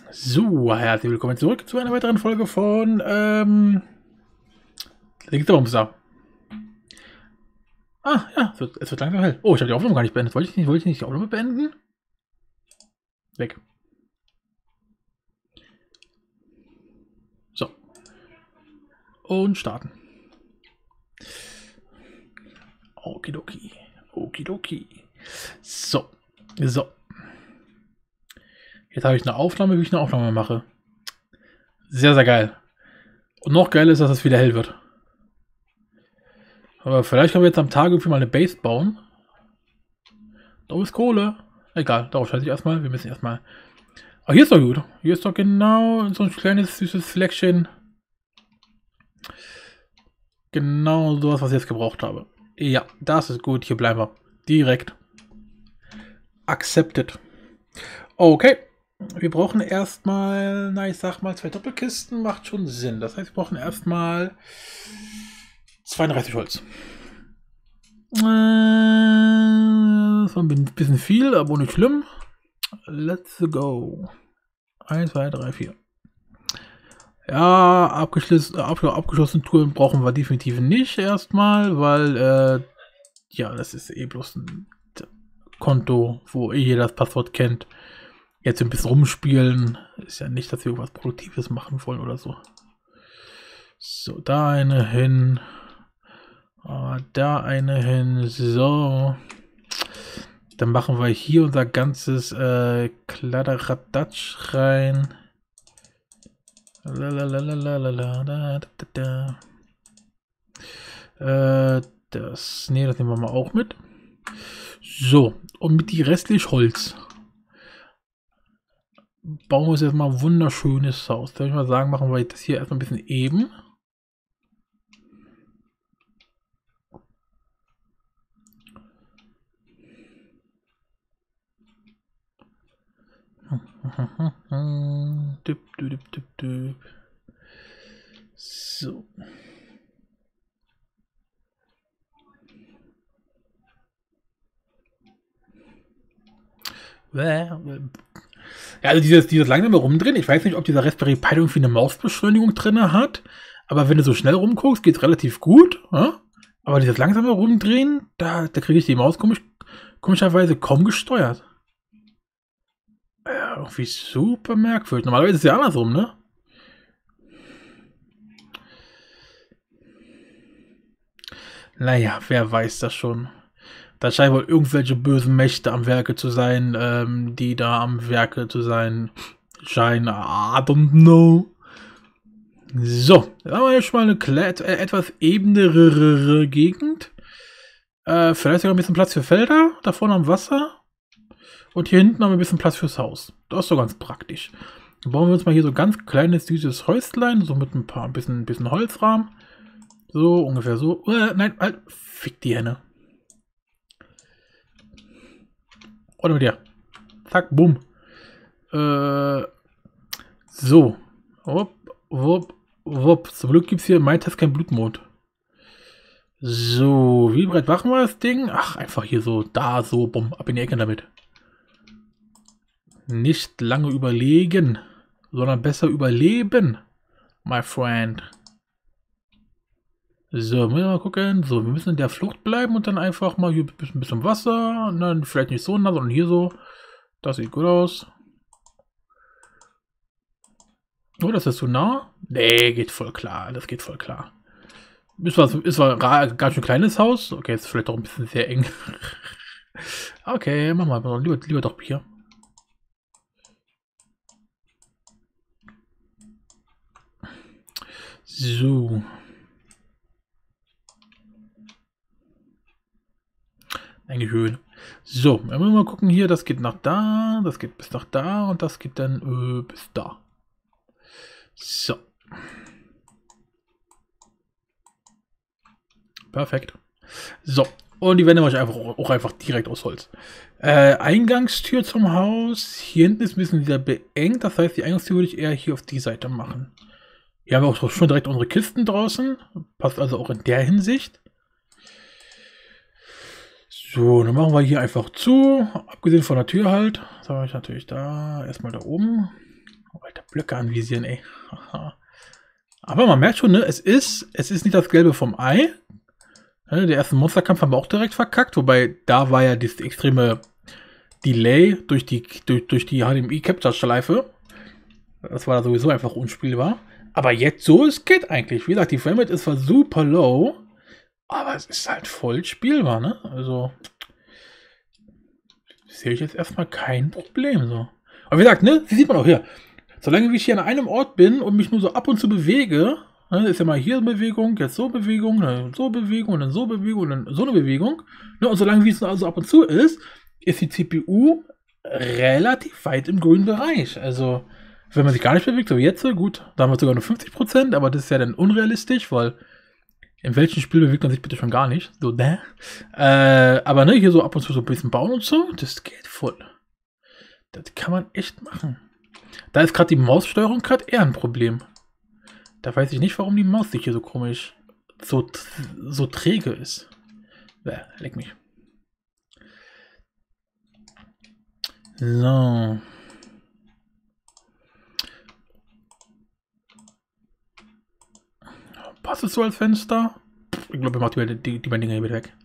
So, herzlich willkommen zurück zu einer weiteren Folge von Linksbomster. Ah, ja, es wird langsam hell. Oh, ich habe die Aufnahme gar nicht beendet. Wollte ich nicht die Aufnahme beenden? Weg. So. Und starten. Okidoki. Okidoki. So. So. Jetzt habe ich eine Aufnahme, wie ich eine Aufnahme mache. Sehr, sehr geil. Und noch geiler ist, dass es wieder hell wird. Aber vielleicht können wir jetzt am Tag irgendwie mal eine Base bauen. Da ist Kohle. Egal, darauf scheiße ich erstmal. Wir müssen erstmal. Ah, hier ist doch gut. Hier ist doch genau so ein kleines, süßes Fleckchen. Genau sowas, was ich jetzt gebraucht habe. Ja, das ist gut. Hier bleiben wir. Direkt. Accepted. Okay. Wir brauchen erstmal, na, ich sag mal, 2 Doppelkisten. Macht schon Sinn. Das heißt, wir brauchen erstmal 32 Holz. Das war ein bisschen viel, aber nicht schlimm. Let's go. 1, 2, 3, 4. Ja, abgeschlossene Touren brauchen wir definitiv nicht erstmal, weil, ja, das ist eh bloß ein Konto, wo eh jeder das Passwort kennt. Jetzt ein bisschen rumspielen. Ist ja nicht, dass wir irgendwas Produktives machen wollen oder so. So, da eine hin. Da eine hin. So. Dann machen wir hier unser ganzes Kladderadatsch rein. Das nehmen wir mal auch mit. So, und mit die restlich Holz bauen wir uns jetzt mal ein wunderschönes Haus. Soll ich mal sagen, machen wir das hier erstmal ein bisschen eben. So. Ja, also dieses langsame Rumdrehen, ich weiß nicht, ob dieser Raspberry Pi irgendwie eine Mausbeschleunigung drin hat, aber wenn du so schnell rumguckst, geht es relativ gut. Ja? Aber dieses langsame Rumdrehen, da kriege ich die Maus komischerweise kaum gesteuert. Ja, irgendwie super merkwürdig. Normalerweise ist es ja andersrum, ne? Naja, wer weiß das schon. Da scheinen wohl irgendwelche bösen Mächte am Werke zu sein, die da am Werke zu sein scheinen. I don't know. So, da haben wir jetzt schon mal eine etwas ebenere Gegend. Vielleicht sogar ein bisschen Platz für Felder, da vorne am Wasser. Und hier hinten haben wir ein bisschen Platz fürs Haus. Das ist so ganz praktisch. Dann bauen wir uns mal hier so ein ganz kleines, süßes Häuslein, so mit ein bisschen Holzrahmen. So, ungefähr so. Nein, halt, fick die Henne. Oder mit dir. Zack, bumm. So. Wupp, wupp, wupp. Zum Glück gibt es hier mein Test kein Blutmond. So, wie breit machen wir das Ding? Ach, einfach hier so, da, so, bumm, ab in die Ecke damit. Nicht lange überlegen, sondern besser überleben, my friend. So, müssen wir mal gucken. So, wir müssen in der Flucht bleiben und dann einfach mal hier ein bisschen Wasser. Und dann vielleicht nicht so nah, sondern hier so. Das sieht gut aus. Oh, das ist zu nah? Nee, geht voll klar. Das geht voll klar. Ist zwar ganz schön kleines Haus. Okay, ist vielleicht doch ein bisschen sehr eng. Okay, machen wir mal lieber doch hier. So. Eigentlich schön. So, wenn wir mal gucken hier, das geht nach da, das geht bis nach da und das geht dann bis da. So. Perfekt. So, und die Wände mache ich auch einfach direkt aus Holz. Eingangstür zum Haus. Hier hinten ist ein bisschen wieder beengt, das heißt, die Eingangstür würde ich eher hier auf die Seite machen. Hier haben wir auch schon direkt unsere Kisten draußen. Passt also auch in der Hinsicht. So, dann machen wir hier einfach zu. Abgesehen von der Tür halt. Das habe ich natürlich da. Erstmal da oben. Oh, Alter, Blöcke anvisieren, ey. Aber man merkt schon, ne, es ist nicht das Gelbe vom Ei. Der erste Monsterkampf haben wir auch direkt verkackt, wobei da war ja das extreme Delay durch die HDMI-Capture-Schleife. Das war sowieso einfach unspielbar. Aber jetzt so, es geht eigentlich. Wie gesagt, die Framerate ist zwar super low, aber es ist halt voll spielbar, ne? Also sehe ich jetzt erstmal kein Problem so. Aber wie gesagt, ne, wie sieht man auch hier. Solange ich hier an einem Ort bin und mich nur so ab und zu bewege, ne, ist ja mal hier eine Bewegung, jetzt so Bewegung, dann so Bewegung, dann so Bewegung, dann so eine Bewegung. Ne, und solange wie es also ab und zu ist die CPU relativ weit im grünen Bereich. Also, wenn man sich gar nicht bewegt, so jetzt, gut, da haben wir sogar nur 50%, aber das ist ja dann unrealistisch, weil in welchem Spiel bewegt man sich bitte schon gar nicht? So, ne? Aber ne, hier so ab und zu so ein bisschen bauen und so, das geht voll. Das kann man echt machen. Da ist gerade die Maussteuerung gerade eher ein Problem. Da weiß ich nicht, warum die Maus sich hier so komisch, so träge ist. Leck mich. So. Passt es so als Fenster? Ich glaube, ich mache die beiden Dinger hier wieder weg.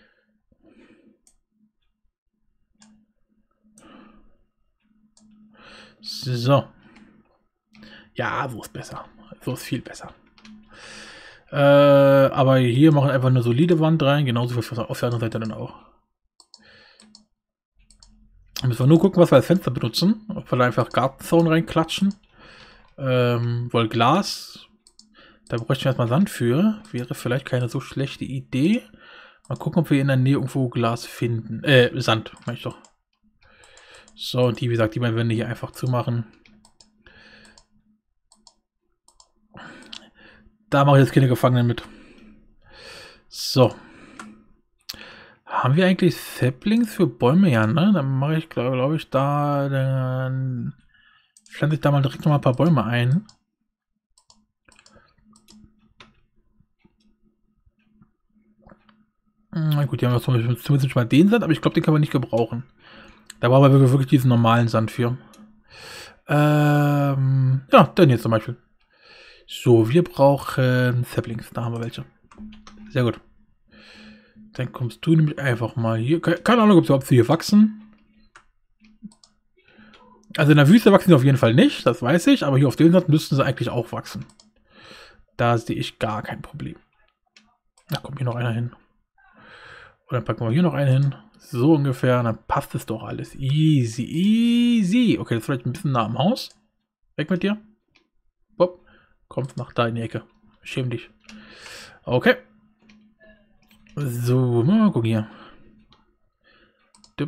So. Ja, so ist besser. So ist viel besser. Aber hier machen wir einfach eine solide Wand rein. Genauso wie auf der anderen Seite dann auch. Müssen wir nur gucken, was wir als Fenster benutzen. Ob wir da einfach Gartenzaun reinklatschen. Weil Glas, da bräuchten wir erstmal Sand für. Wäre vielleicht keine so schlechte Idee. Mal gucken, ob wir in der Nähe irgendwo Glas finden. Sand, meine ich doch. So, und die, wie gesagt, die beiden Wände hier einfach zumachen. Da mache ich jetzt keine Gefangenen mit. So. Haben wir eigentlich Saplings für Bäume? Ja, ne? Dann mache ich, glaube ich, dann pflanze ich da mal direkt noch mal ein paar Bäume ein. Na gut, die haben wir zumindest schon mal den Sand, aber ich glaube, den kann man nicht gebrauchen. Da brauchen wir wirklich diesen normalen Sand für. Ja, dann jetzt zum Beispiel. So, wir brauchen Saplings. Da haben wir welche. Sehr gut. Dann kommst du nämlich einfach mal hier. Keine Ahnung, ob sie hier wachsen. Also in der Wüste wachsen sie auf jeden Fall nicht, das weiß ich. Aber hier auf dem Sand müssten sie eigentlich auch wachsen. Da sehe ich gar kein Problem. Da kommt hier noch einer hin. Und dann packen wir hier noch einen hin. So ungefähr. Und dann passt es doch alles. Easy, easy. Okay, das ist vielleicht ein bisschen nah am Haus. Weg mit dir. Bob. Kommt nach da in die Ecke. Schäm dich. Okay. So, mal gucken hier. Dip.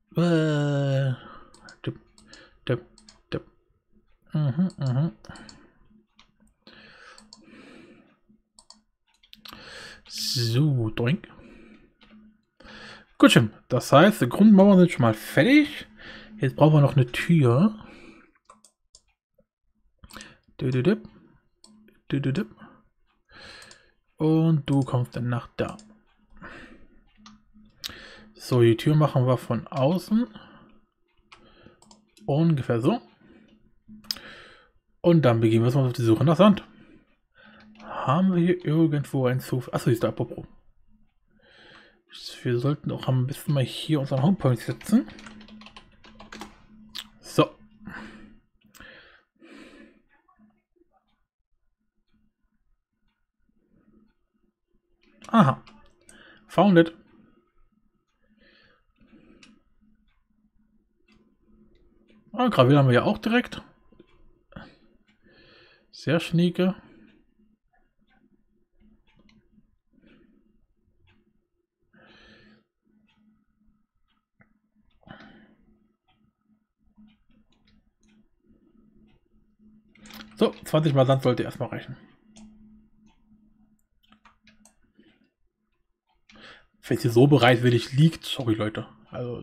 Dip. Dip. Dip. So, doink. Gut, schön. Das heißt, die Grundmauern sind schon mal fertig. Jetzt brauchen wir noch eine Tür. Und du kommst dann nach da. So, die Tür machen wir von außen. Ungefähr so. Und dann begeben wir uns auf die Suche nach Sand. Haben wir hier irgendwo ein Zufall? Achso, ist da apropos. Wir sollten auch am besten mal hier unseren Homepoint setzen. So. Aha. Found it. Ah, Gravel haben wir ja auch direkt. Sehr schnieke. So, 20 mal Sand sollte erstmal reichen. Wenn sie so bereitwillig liegt, sorry Leute. Also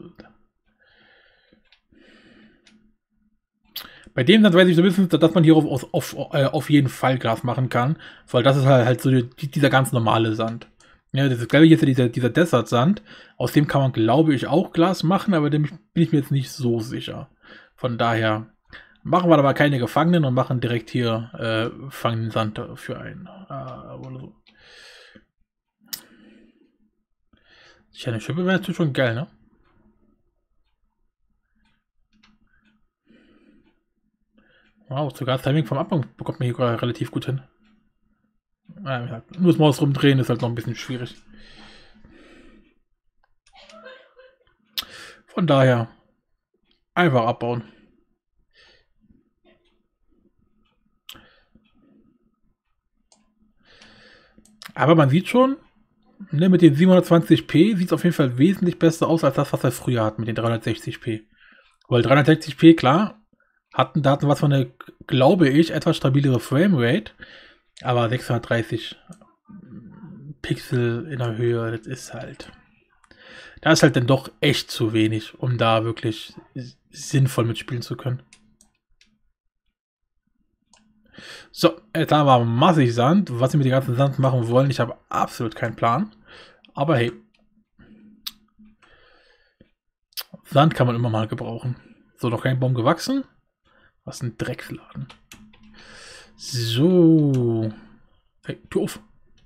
bei dem Sand weiß ich so ein bisschen, dass man hier auf jeden Fall Glas machen kann, weil das ist halt so dieser ganz normale Sand. Ja, das ist glaube ich jetzt dieser Desert-Sand. Aus dem kann man, glaube ich, auch Glas machen, aber dem bin ich mir jetzt nicht so sicher. Von daher Machen wir aber keine Gefangenen und machen direkt hier fangen den Sand für ein. Oder so. Eine Schippe wäre natürlich schon geil, ne? Wow, sogar das Timing vom Abgang bekommt man hier gerade relativ gut hin. Nur das Maus rumdrehen ist halt noch ein bisschen schwierig. Von daher einfach abbauen. Aber man sieht schon, ne, mit den 720p sieht es auf jeden Fall wesentlich besser aus als das, was wir früher hatten mit den 360p. Weil 360p, klar, da hatten was von eine, glaube ich, etwas stabilere Framerate, aber 630 Pixel in der Höhe, das ist halt... Da ist halt dann doch echt zu wenig, um da wirklich sinnvoll mitspielen zu können. So, jetzt haben wir massig Sand. Was wir mit dem ganzen Sand machen wollen, ich habe absolut keinen Plan. Aber hey. Sand kann man immer mal gebrauchen. So, noch kein Baum gewachsen. Was ein Drecksladen. So. Hey, tu auf.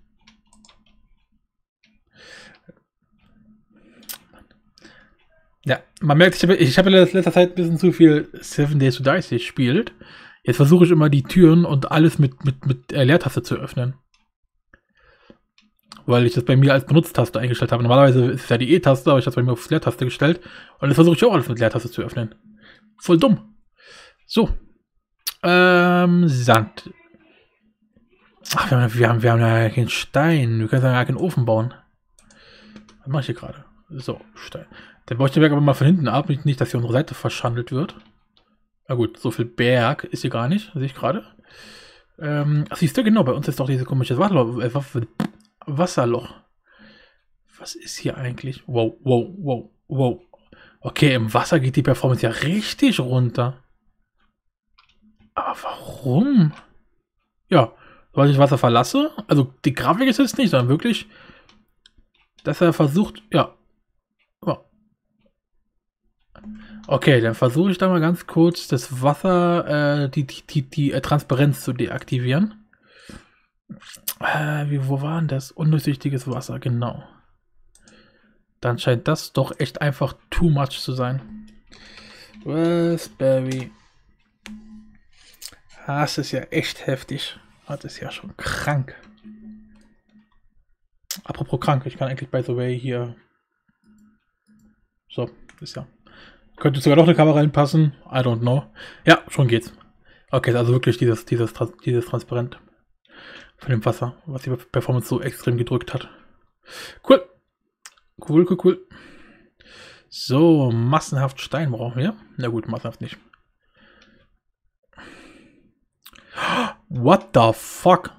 Ja, man merkt, ich habe in letzter Zeit ein bisschen zu viel 7 Days to Die gespielt. Jetzt versuche ich immer die Türen und alles mit Leertaste zu öffnen. Weil ich das bei mir als Benutztaste eingestellt habe. Normalerweise ist es ja die E-Taste, aber ich habe es bei mir auf Leertaste gestellt. Und jetzt versuche ich auch alles mit Leertaste zu öffnen. Voll dumm. So. Sand. Ach, wir haben ja keinen Stein. Wir können ja keinen Ofen bauen. Was mache ich hier gerade? So, Stein. Dann baue ich den Berg aber mal von hinten ab. Nicht, dass hier unsere Seite verschandelt wird. Na gut, so viel Berg ist hier gar nicht, sehe ich gerade. Ach, siehst du, genau, bei uns ist doch dieses komische Wasserloch. Was ist hier eigentlich? Wow, wow, wow, wow. Okay, im Wasser geht die Performance ja richtig runter. Aber warum? Ja, weil ich Wasser verlasse. Also die Grafik ist jetzt nicht, sondern wirklich, dass er versucht, ja. Oh. Okay, dann versuche ich da mal ganz kurz das Wasser, die Transparenz zu deaktivieren. Wo war denn das? Undurchsichtiges Wasser, genau. Dann scheint das doch echt einfach too much zu sein. Raspberry. Das ist ja echt heftig. Das ist ja schon krank. Apropos krank, ich kann eigentlich by the way hier... So, ist ja... Könnte sogar noch eine Kamera reinpassen. I don't know. Ja, schon geht's. Okay, also wirklich dieses Transparent von dem Wasser, was die Performance so extrem gedrückt hat. Cool. Cool. So, massenhaft Stein brauchen wir. Na gut, massenhaft nicht. What the fuck?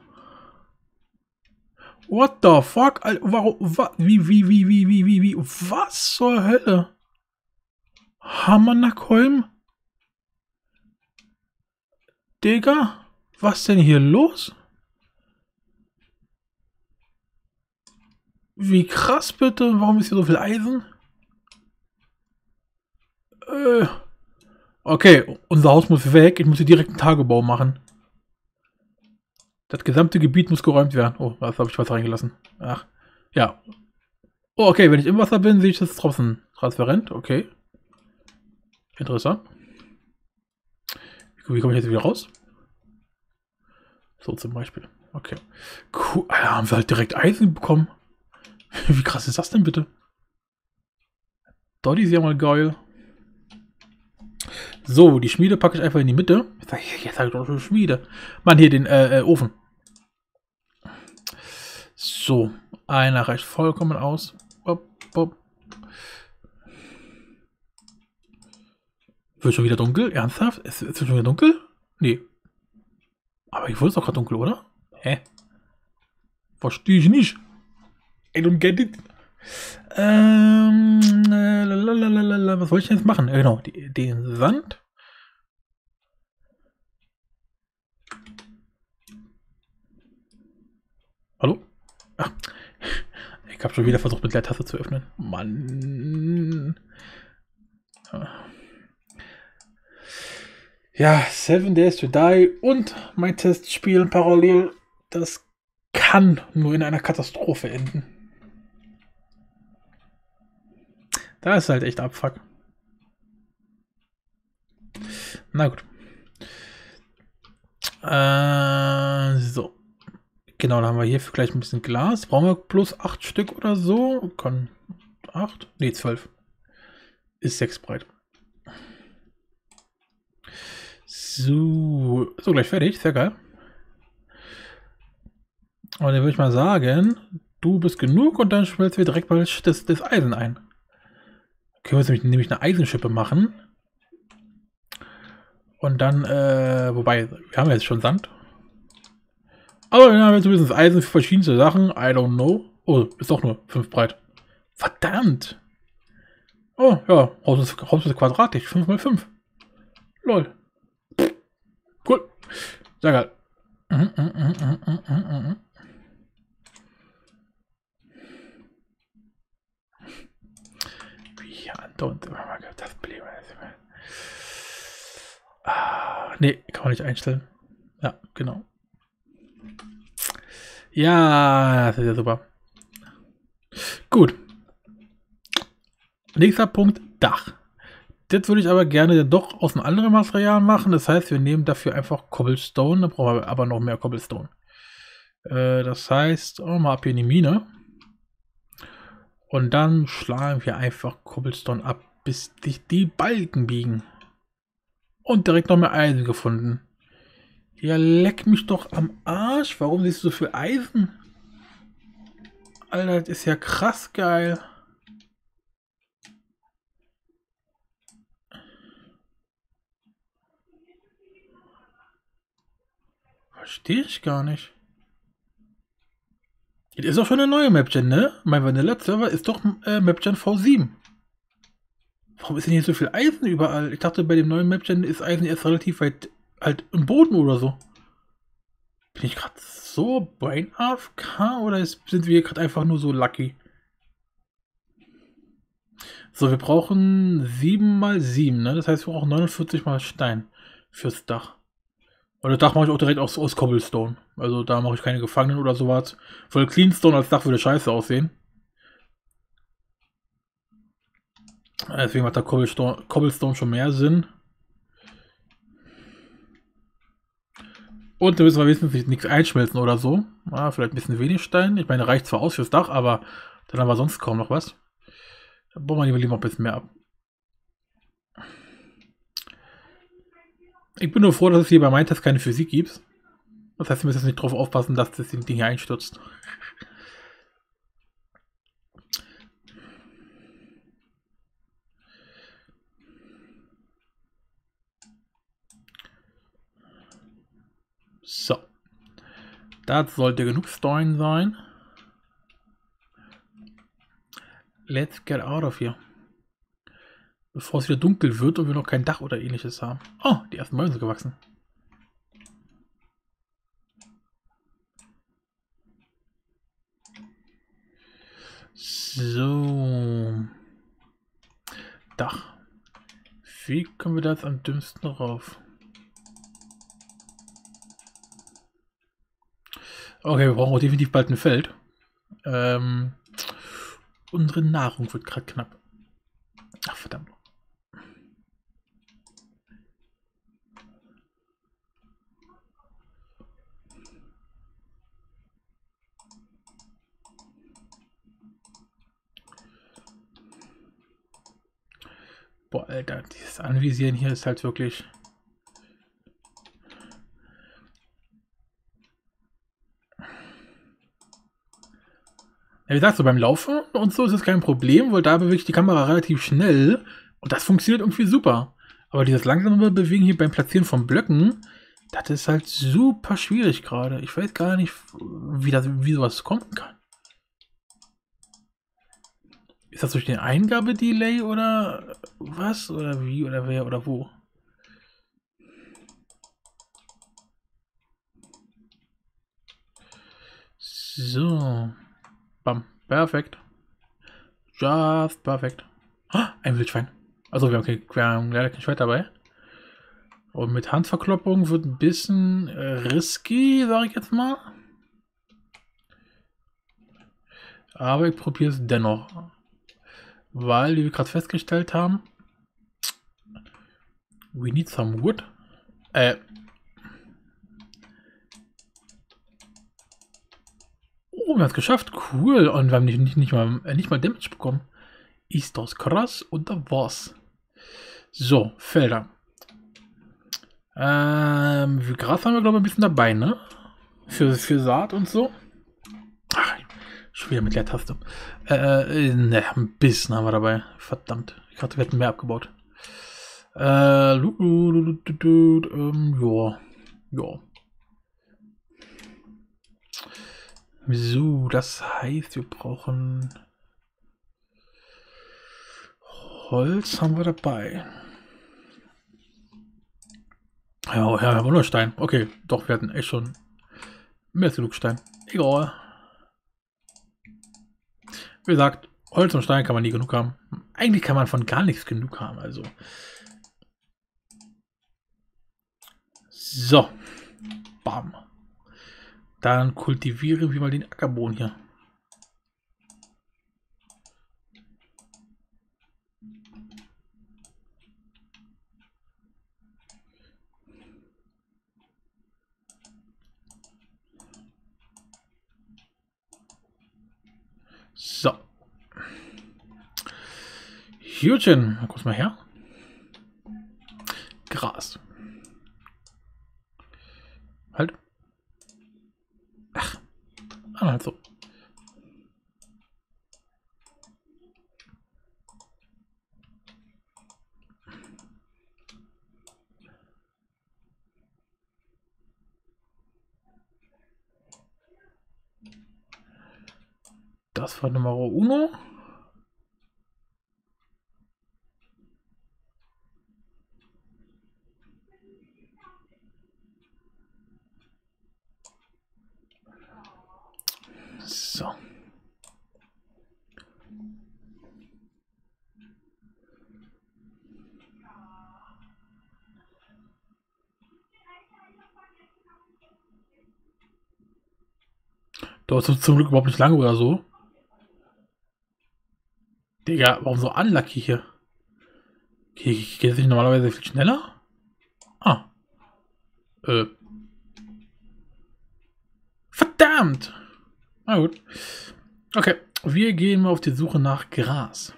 What the fuck? Warum? Wie? Was zur Hölle? Hammernackholm? Digga? Was denn hier los? Wie krass bitte? Warum ist hier so viel Eisen? Okay, unser Haus muss weg. Ich muss hier direkt einen Tagebau machen. Das gesamte Gebiet muss geräumt werden. Oh, was habe ich was reingelassen? Ach, ja. Oh, okay, wenn ich im Wasser bin, sehe ich das draußen transparent. Okay. Interessant. Wie komme ich jetzt wieder raus? So zum Beispiel. Okay. Cool. Alter, haben wir halt direkt Eisen bekommen. Wie krass ist das denn bitte? Dort ist ja mal geil. So, die Schmiede packe ich einfach in die Mitte. Jetzt sag ich doch schon Schmiede. Mann, hier den Ofen. So, einer reicht vollkommen aus. Wird schon wieder dunkel? Ernsthaft? Es wird schon wieder dunkel? Nee. Aber ich wurde es doch gerade dunkel, oder? Hä? Verstehe ich nicht. I don't get it. Was wollte ich jetzt machen? Genau, den Sand. Hallo? Ach. Ich habe schon wieder versucht, mit Leertaste zu öffnen. Mann. Ja, 7 Days to Die und mein Testspiel parallel, das kann nur in einer Katastrophe enden. Da ist halt echt Abfuck. Na gut. So. Genau, dann haben wir hier gleich ein bisschen Glas. Brauchen wir plus 8 Stück oder so? Kann 8? Ne, 12. Ist 6 breit. So, gleich fertig. Sehr geil. Und dann würde ich mal sagen, du bist genug und dann schmelzen wir direkt mal das Eisen ein. Können wir nämlich eine Eisenschippe machen. Und dann, wobei, wir haben jetzt schon Sand. Aber dann haben wir zumindest Eisen für verschiedene Sachen. I don't know. Oh, ist doch nur 5 breit. Verdammt! Oh, ja, Haus ist quadratisch. 5 mal 5. Lol. Cool. Sehr geil. Wie andauernd das Problem. Nee, kann man nicht einstellen. Ja, genau. Ja, das ist ja super. Gut. Nächster Punkt, Dach. Das würde ich aber gerne doch aus einem anderen Material machen. Das heißt, wir nehmen dafür einfach Cobblestone. Dann brauchen wir aber noch mehr Cobblestone. Das heißt, mal ab hier in die Mine. Und dann schlagen wir einfach Cobblestone ab, bis sich die Balken biegen. Und direkt noch mehr Eisen gefunden. Ja, leck mich doch am Arsch. Warum siehst du so viel Eisen? Alter, das ist ja krass geil. Verstehe ich gar nicht. Das ist auch schon eine neue Mapgen, ne? Mein Vanilla-Server ist doch Mapgen V7. Warum ist denn hier so viel Eisen überall? Ich dachte, bei dem neuen Mapgen ist Eisen erst relativ weit halt im Boden oder so. Bin ich gerade so brain AFK oder sind wir gerade einfach nur so lucky? So, wir brauchen 7 mal 7, ne? Das heißt, wir brauchen 49 mal Stein fürs Dach. Und das Dach mache ich auch direkt aus Cobblestone. Also da mache ich keine Gefangenen oder sowas. Voll Cleanstone als Dach würde scheiße aussehen. Deswegen macht da Cobblestone schon mehr Sinn. Und da müssen wir wenigstens nichts einschmelzen oder so. Vielleicht ein bisschen wenig Stein. Ich meine, reicht zwar aus fürs Dach, aber dann haben wir sonst kaum noch was. Da bauen wir lieber ein bisschen mehr ab. Ich bin nur froh, dass es hier bei meinem Test keine Physik gibt. Das heißt, wir müssen jetzt nicht drauf aufpassen, dass das Ding hier einstürzt. So. Das sollte genug Stein sein. Let's get out of here. Bevor es wieder dunkel wird und wir noch kein Dach oder ähnliches haben. Oh, die ersten Bäume sind gewachsen. So. Dach. Wie kommen wir da jetzt am dümmsten rauf? Okay, wir brauchen auch definitiv bald ein Feld. Unsere Nahrung wird gerade knapp. Ach, verdammt. Boah, Alter, dieses Anvisieren hier ist halt wirklich... Ja, wie gesagt, so beim Laufen und so ist es kein Problem, weil da bewege ich die Kamera relativ schnell und das funktioniert irgendwie super. Aber dieses langsame Bewegen hier beim Platzieren von Blöcken, das ist halt super schwierig gerade. Ich weiß gar nicht, wie sowas kommen kann. Ist das durch den Eingabedelay oder was? Oder wie oder wer oder wo? So. Bam. Perfekt. Just perfekt. Oh, ein Wildschwein. Also wir haben leider kein Schwert dabei. Und mit Handverkloppung wird ein bisschen risky, sage ich jetzt mal. Aber ich probiere es dennoch. Weil, wie wir gerade festgestellt haben, we need some wood. Oh, wir haben es geschafft. Cool. Und wir haben nicht mal Damage bekommen. Ist das krass? Und da war's. So, Felder. Gras haben wir, glaube ich, ein bisschen dabei, ne? Für Saat und so. Ach, schon wieder mit Leertaste. Ne, ein bisschen haben wir dabei. Verdammt. Ich dachte, wir hätten mehr abgebaut. Ja. Ja. So, das heißt, wir brauchen Holz haben wir dabei. Ja, haben wir nur Stein. Okay, doch, wir hatten echt schon mehr als genug Stein. Egal. Wie gesagt, Holz und Stein kann man nie genug haben. Eigentlich kann man von gar nichts genug haben, also. So. Bam. Dann kultivieren wir mal den Ackerboden hier. So. Hütchen. Guck mal her. Gras. Halt. Ach. Halt so. Das war Nummer uno. So. Dauert zum Glück überhaupt nicht lange oder so. Digga, warum so unlucky hier? Okay, geht es nicht normalerweise viel schneller? Ah. Verdammt! Na gut. Okay, wir gehen mal auf die Suche nach Gras.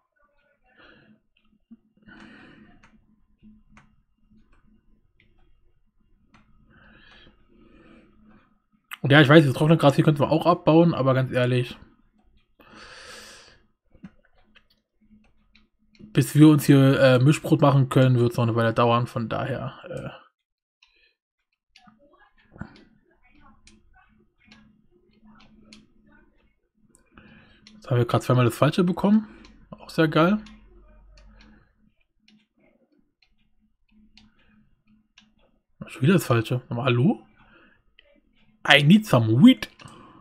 Und ja, ich weiß, das trockene Gras hier könnten wir auch abbauen, aber ganz ehrlich, bis wir uns hier Mischbrot machen können, wird es noch eine Weile dauern, von daher. Jetzt haben wir gerade zweimal das Falsche bekommen. Auch sehr geil. Schon wieder das Falsche. Nochmal hallo? I need some wheat.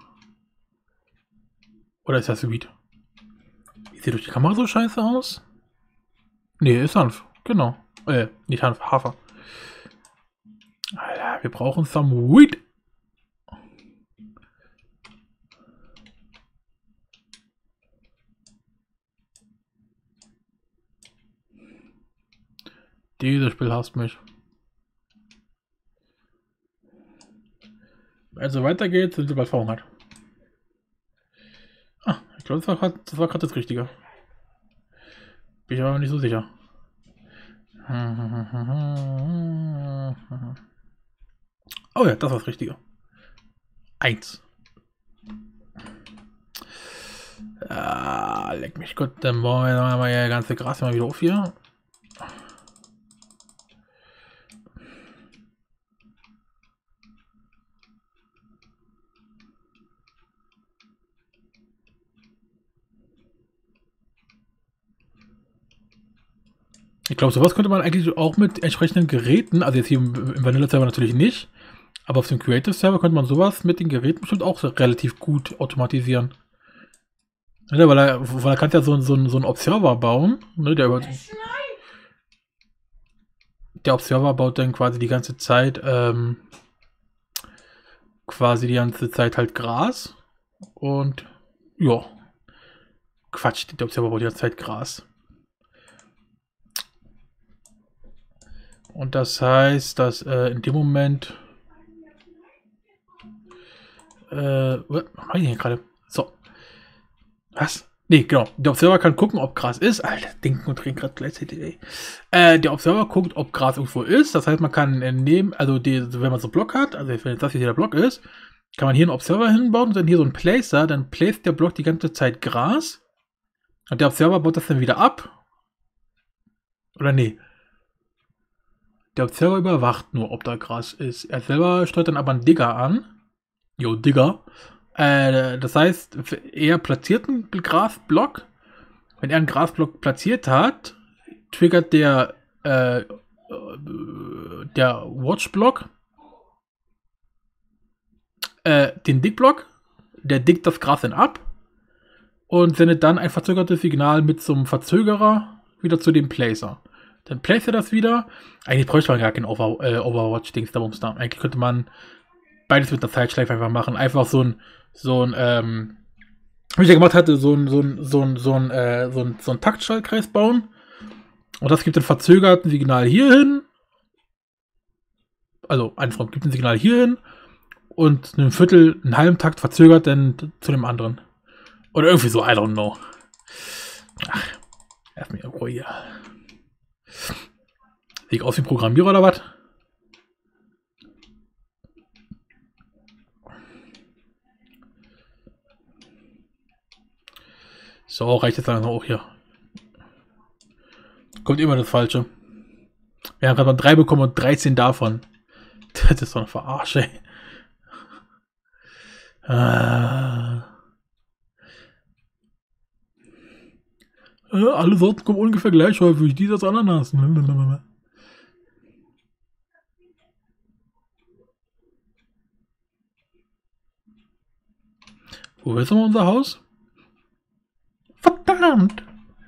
Oder ist das Wheat? Sieht durch die Kamera so scheiße aus? Nee, ist Hanf. Genau. Nicht Hanf, Hafer. Alter, wir brauchen some wheat. Dieses Spiel hasst mich. Also weiter geht's, sind sie bald verhungert. Ah, ich glaube, das war gerade das Richtige. Bin ich aber nicht so sicher. Oh ja, das war das Richtige. 1. Leck mich gut, dann bauen wir mal das ganze Gras mal wieder auf hier. Ich glaube, sowas könnte man eigentlich auch mit entsprechenden Geräten, also jetzt hier im Vanilla-Server natürlich nicht, aber auf dem Creative-Server könnte man sowas mit den Geräten bestimmt auch relativ gut automatisieren. Ja, weil er kann ja so einen Observer bauen, ne, der der Observer baut dann quasi die ganze Zeit, halt Gras. Und ja, Quatsch, der Observer baut die ganze Zeit Gras. Und das heißt, dass in dem Moment was mache ich hier gerade? So. Was? Nee, genau. Der Observer kann gucken, ob Gras ist. Alter, denken und drehen gerade gleichzeitig, ey. Der Observer guckt, ob Gras irgendwo ist. Das heißt, man kann nehmen, also wenn man so einen Block hat, also wenn das hier der Block ist, kann man hier einen Observer hinbauen und dann hier so einen Placer. Dann placed der Block die ganze Zeit Gras. Und der Observer baut das dann wieder ab. Oder nee. Der Observer überwacht nur, ob da Gras ist. Er selber steuert dann aber einen Digger an. Jo, Digger. Das heißt, er platziert einen Grasblock. Wenn er einen Grasblock platziert hat, triggert der Watchblock den Digblock. Der dickt das Gras dann ab und sendet dann ein verzögertes Signal mit zum Verzögerer wieder zu dem Placer. Dann placet er das wieder. Eigentlich bräuchte man gar kein Overwatch-Dings da. Eigentlich könnte man beides mit der Zeitschleife einfach machen. Einfach wie ich ja gemacht hatte, so ein Taktschaltkreis bauen. Und das gibt ein verzögerten Signal hierhin. Also einfach gibt ein Signal hierhin. Und einen halben Takt verzögert dann zu dem anderen. Oder irgendwie so, I don't know. Ach, erst mal irgendwo hier. Sehe ich aus wie ein Programmierer oder was? So, reicht jetzt langsam auch hier. Kommt immer das Falsche. Wir haben gerade mal 3 bekommen und 13 davon. Das ist doch eine Verarsche, ey. Alle Sorten kommen ungefähr gleich häufig. Dies als Ananas. Wo ist denn unser Haus? Verdammt!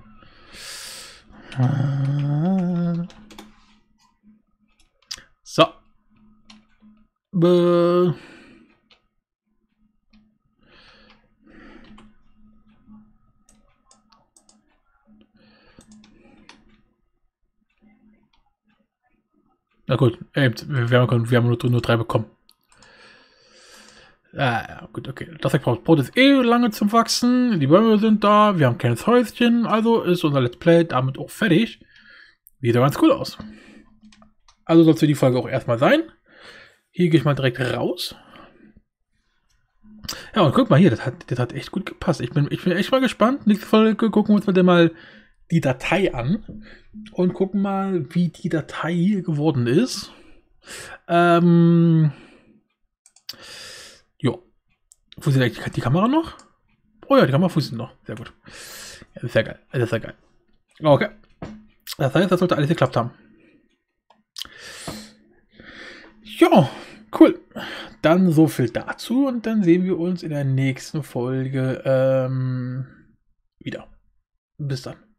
So. Na gut, wir haben nur 3 bekommen. Ja, gut, okay. Das Brot ist lange zum Wachsen. Die Bäume sind da. Wir haben ein kleines Häuschen. Also ist unser Let's Play damit auch fertig. Sieht ja ganz cool aus. Also soll es für die Folge auch erstmal sein. Hier gehe ich mal direkt raus. Ja, und guck mal hier, das hat echt gut gepasst. Ich bin echt mal gespannt. Nächste Folge gucken wir uns dann mal die Datei an und gucken mal, wie die Datei geworden ist. Jo. Funktioniert eigentlich die Kamera noch? Oh ja, die Kamera funktioniert noch. Sehr gut. Ja, das ist ja geil. Das ist ja geil. Okay. Das heißt, das sollte alles geklappt haben. Ja, cool. Dann so viel dazu und dann sehen wir uns in der nächsten Folge wieder. Bis dann.